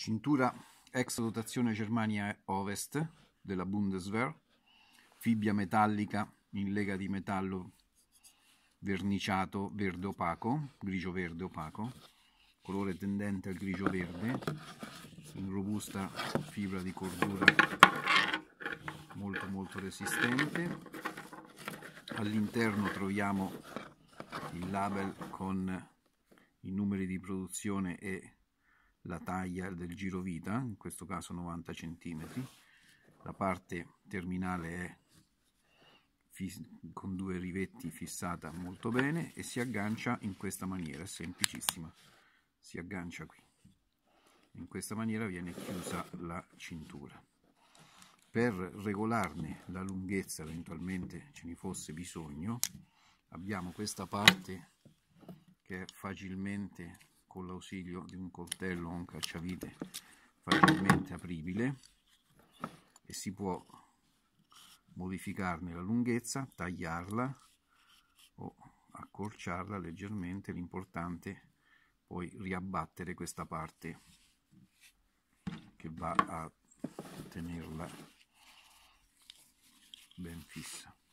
Cintura ex dotazione Germania Ovest della Bundeswehr, fibbia metallica in lega di metallo verniciato verde opaco, grigio verde opaco, colore tendente al grigio verde, in robusta fibra di cordura molto resistente. All'interno troviamo il label con i numeri di produzione e la taglia del girovita, in questo caso 90 cm. La parte terminale è con due rivetti fissata molto bene e si aggancia in questa maniera, è semplicissima, si aggancia qui. In questa maniera viene chiusa la cintura. Per regolarne la lunghezza, eventualmente ce ne fosse bisogno, abbiamo questa parte che è facilmente, con l'ausilio di un coltello o un cacciavite, facilmente apribile, e si può modificarne la lunghezza, tagliarla o accorciarla leggermente. L'importante è poi riabbattere questa parte che va a tenerla ben fissa.